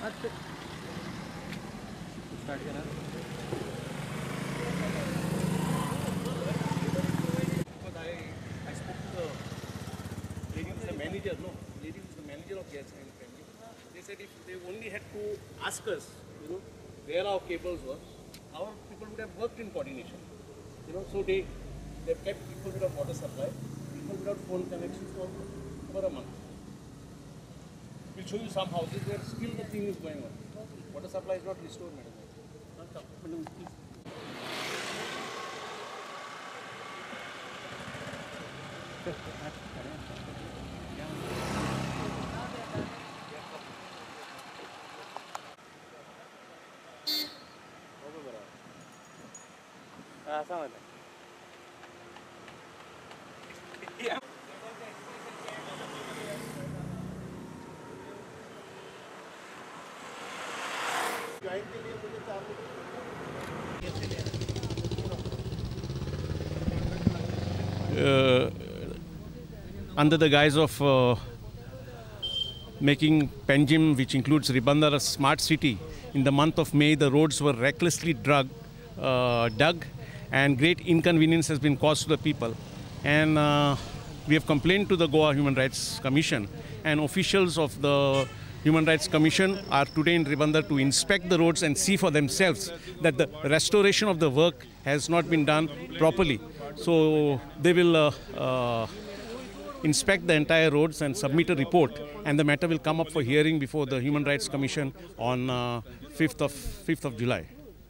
Start करा. I spoke to the lady who's the manager. No, lady who's the manager of BSNL family. They said if they only had to ask us, where our cables were, our people would have worked in coordination. So they've kept people without water supply, people without phone connections for a month. We'll show you some houses where still the thing is going on. Water supply is not restored, madam. Under the guise of making Panjim, which includes Ribandar, a smart city, in the month of May, the roads were recklessly dug, and great inconvenience has been caused to the people. And we have complained to the Goa Human Rights Commission, and officials of the Human Rights Commission are today in Ribandar to inspect the roads and see for themselves that the restoration of the work has not been done properly. So they will inspect the entire roads and submit a report, and the matter will come up for hearing before the Human Rights Commission on 5th of July.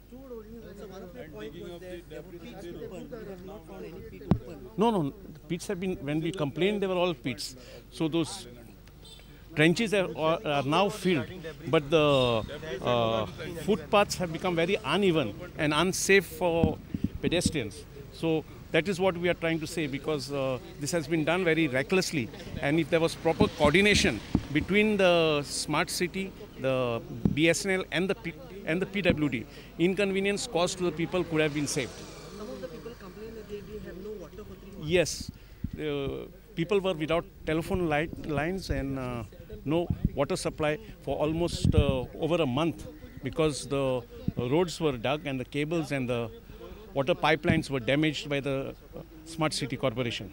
No, pits have been, when we complained, they were all pits. So those trenches are now filled, but the footpaths have become very uneven and unsafe for pedestrians. So that is what we are trying to say, because this has been done very recklessly, and if there was proper coordination between the smart city, the BSNL and the PWD, inconvenience caused to the people could have been saved. Some of the people complain that they have no water for 3 months. Yes, people were without telephone lines and no water supply for almost over a month, because the roads were dug and the cables and the water pipelines were damaged by the Smart City Corporation.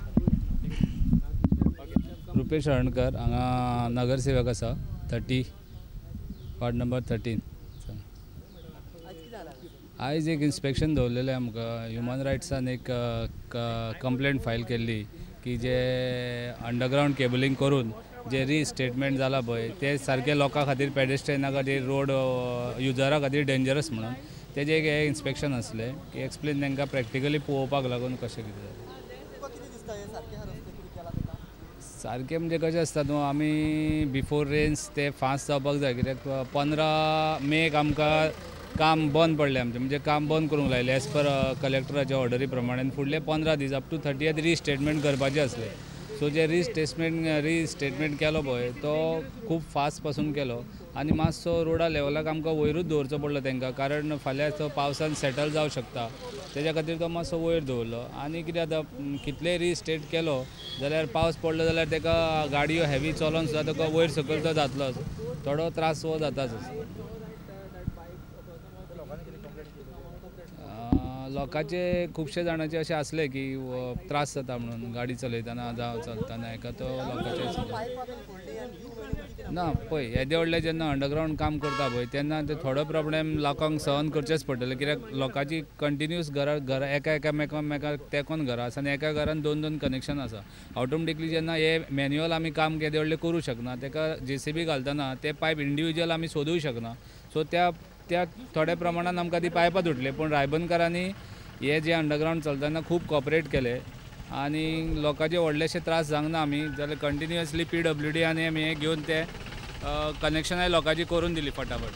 Rupesh Arandkar, हांगा नगरसेवक आसा 30 ward number 13. आयज एक inspection दवरलेलें आमकां human रायट्सान एक complaint file केल्ली की जे अंडरग्राउंड केबलिंग करून जे रिस्टेटमेंट जाला पळय ते सारके लोकां खातीर पेडेस्ट्रियना खातीर रोड युजरा खातीर डेंजरस म्हणून तेजे एक इन्स्पेक्शन आसलें की एक्सप्लेन तांकां प्रॅक्टिकली पळोवपाक लागून कशें कितें जालें. सारकें म्हणजे कशें आसता न्हू, आमी बिफोर रेन्स ते फास्ट जावपाक जाय, कित्याक 15 मेक आमकां काम बंद पडलें आमचें, म्हणजे काम बंद करूंक लायलें एज पर कलेक्टराच्या ऑर्डरी प्रमाणे. फुडले 15 दीस अप टू 30th रिस्टेटमेंट करपाचें आसलें. सो जे रिस्टेटमेंट केलो पळय तो खूब फास्ट पासून केलो, आनी मातसो रोडा लेवलाक आमकां वयरूच दवरचो पडलो तांकां, कारण फाल्यां तो पावसान सेटल जावंक शकता, तेज्या खातीर तो मातसो वयर दवरलो. आनी कितें जाता, कितलेय रिस्टेट केलो जाल्यार पावस पडलो जाल्यार ताका गाडयो हेवी चलोन सुद्दां ताका वयर सकयल तो जातलोच, थोडो त्रास हो जाताच. लोकांचे खुबशे जाणांचे अशें आसलें की त्रास जाता म्हणून गाडी चलयतना जावं चलतना हेका तो लोकांचे ना पळय येदे व्हडलें जेन्ना अंडरग्राउंड काम करता पळय तेन्ना ते थोडो प्रॉब्लेम लोकांक सहन करचेच पडटले, कित्याक लोकांची कंटिन्यूस घरां एकामेकांक तेंकोन घरां आसा आनी एका घरान 2-2 कनेक्शन आसा. ऑटोमॅटिकली जेन्ना हे मॅन्युअल आमी काम येदे व्हडलें करूं शकना, तेका JCB घालतना ते पायप इंडिविज्युअल आमी सोदूंक शकना. सो त्या थोड्या प्रमाणात आमकां ती पायपां तुटली, पूण रायबंदकारांनी हे जे अंडरग्राउंड चलतना खूब कॉपरेट केले आनी लोकांचे व्हडलेशे त्रास जावंक ना. आमी जाल्यार कंटिन्युअसली PWD आनी आमी हे घेवन ते कनेक्शनाय लोकांची करून दिली फटाफट.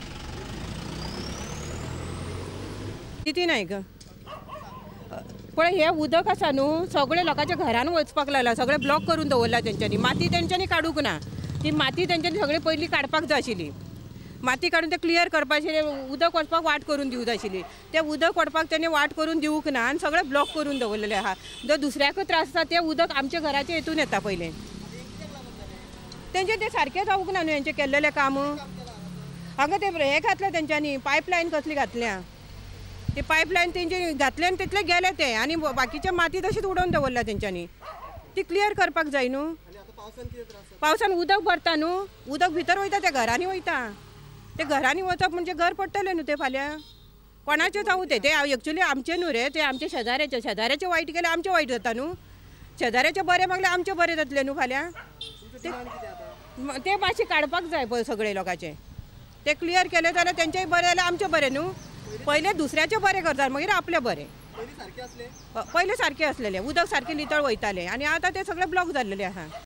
कितें नायक पळय हे उदक आसा न्हू सगळे लोकांच्या घरान वचपाक लागला, सगळे ब्लॉक करून दवरला तेंच्यांनी. माती तेंच्यांनी काडूंक ना, ती माती तेंच्यांनी सगळी पयलीं काडपाक जाय आशिल्ली. माती काडून ते क्लियर करपाचें, उदक वचपाक वाट करून दिवंक जाय आशिल्ली. ते उदक वडपाक तेणी वाट करून दिवंक ना आनी सगळे ब्लॉक करून दवरलेले आहा. जो दुसऱ्याक त्रास आसा ते उदक आमच्या घराच्या हितून येता पयलें. तेंचे ते सारकें जावंक ना न्हू हेंचें केल्लेलें काम. हांगा ते हे घातले तेंच्यांनी पायपलायन कसली घातल्या ती पायपलायन तेंचे घातले आनी तितले गेले ते आनी बाकीचे माती तशीच उडोवन दवरल्या तेंच्यांनी ती क्लियर करपाक जाय न्हू पावसान उदक भरता न्हू उदक भितर वयता ते घरांनी वयता ते घरांनी वचप म्हणजे घर पडटले न्हू ते फाल्यां कोणाचे जावं ते एक्चुली आमचे न्हू रे ते आमचे शेजाऱ्याचे वायट केले आमचे वायट जाता न्हू शेजाऱ्याचे बरें मागले आमचे बरें जातले न्हू फाल्यां ते मातशें काडपाक जाय पळय सगळे लोकांचे ते क्लियर केले जाल्यार तेंचेय बरें जाल्यार आमचे बरें न्हू पहिले दुसऱ्याचे बरें करतात मागीर आपले बरें पहिले सारखे असलेले उदक सारखे नितळ वयताले आनी आतां ते सगळे ब्लॉक जाल्लेले आहा